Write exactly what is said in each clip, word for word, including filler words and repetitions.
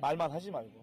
말만 하지 말고.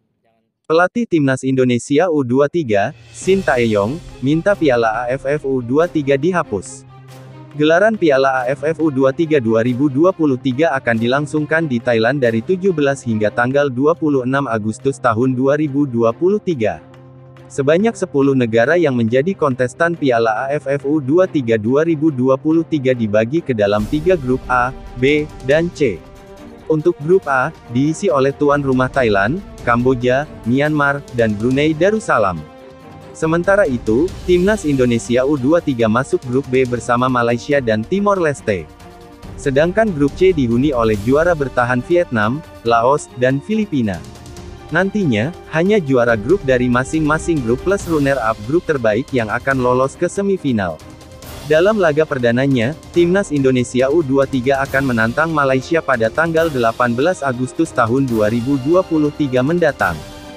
Pelatih Timnas Indonesia U dua puluh tiga, Shin Tae-yong, minta Piala A F F U dua puluh tiga dihapus. Gelaran Piala A F F U dua puluh tiga dua ribu dua puluh tiga akan dilangsungkan di Thailand dari tujuh belas hingga tanggal dua puluh enam Agustus tahun dua ribu dua puluh tiga. Sebanyak sepuluh negara yang menjadi kontestan Piala A F F U dua puluh tiga dua ribu dua puluh tiga dibagi ke dalam tiga grup A, B, dan C. Untuk grup A, diisi oleh tuan rumah Thailand, Kamboja, Myanmar, dan Brunei Darussalam. Sementara itu, Timnas Indonesia U dua puluh tiga masuk grup B bersama Malaysia dan Timor Leste. Sedangkan grup C dihuni oleh juara bertahan Vietnam, Laos, dan Filipina. Nantinya, hanya juara grup dari masing-masing grup plus runner-up grup terbaik yang akan lolos ke semifinal. Dalam laga perdananya, Timnas Indonesia U dua puluh tiga akan menantang Malaysia pada tanggal delapan belas Agustus tahun dua ribu dua puluh tiga mendatang.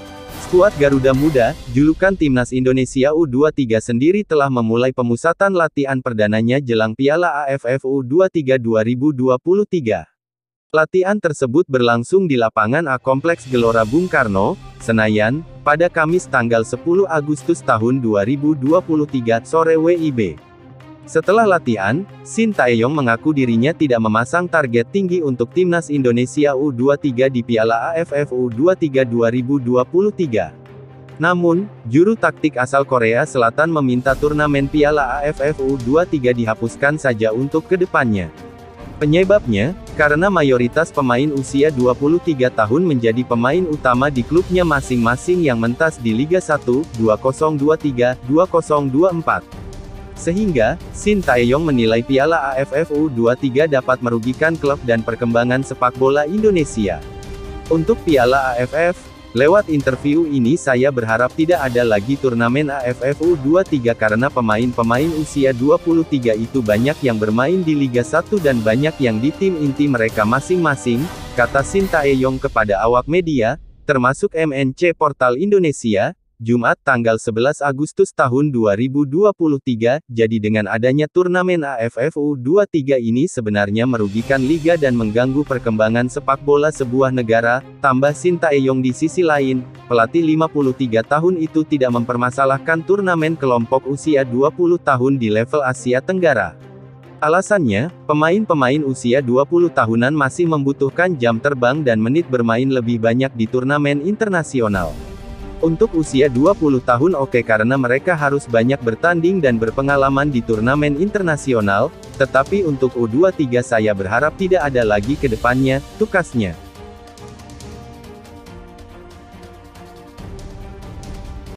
Skuad Garuda Muda, julukan Timnas Indonesia U dua puluh tiga sendiri telah memulai pemusatan latihan perdananya jelang Piala A F F U dua puluh tiga dua ribu dua puluh tiga. Latihan tersebut berlangsung di lapangan A Kompleks Gelora Bung Karno, Senayan, pada Kamis tanggal sepuluh Agustus tahun dua ribu dua puluh tiga, sore W I B. Setelah latihan, Shin Tae-yong mengaku dirinya tidak memasang target tinggi untuk Timnas Indonesia U dua puluh tiga di Piala A F F U dua puluh tiga dua ribu dua puluh tiga. Namun, juru taktik asal Korea Selatan meminta turnamen Piala A F F U dua puluh tiga dihapuskan saja untuk kedepannya. Penyebabnya, karena mayoritas pemain usia dua puluh tiga tahun menjadi pemain utama di klubnya masing-masing yang mentas di Liga satu, dua nol dua tiga, dua nol dua empat. Sehingga, Shin Tae-yong menilai Piala A F F U dua puluh tiga dapat merugikan klub dan perkembangan sepak bola Indonesia. Untuk Piala A F F, lewat interview ini saya berharap tidak ada lagi turnamen A F F U dua puluh tiga karena pemain-pemain usia dua puluh tiga itu banyak yang bermain di Liga satu dan banyak yang di tim inti mereka masing-masing, kata Shin Tae-yong kepada awak media, termasuk M N C Portal Indonesia, Jumat tanggal sebelas Agustus tahun dua ribu dua puluh tiga, jadi dengan adanya turnamen A F F U dua puluh tiga ini sebenarnya merugikan liga dan mengganggu perkembangan sepak bola sebuah negara, tambah Shin Tae-yong. Di sisi lain, pelatih lima puluh tiga tahun itu tidak mempermasalahkan turnamen kelompok usia dua puluh tahun di level Asia Tenggara. Alasannya, pemain-pemain usia dua puluh tahunan masih membutuhkan jam terbang dan menit bermain lebih banyak di turnamen internasional. Untuk usia dua puluh tahun oke karena mereka harus banyak bertanding dan berpengalaman di turnamen internasional, tetapi untuk U dua puluh tiga saya berharap tidak ada lagi ke depannya, tukasnya.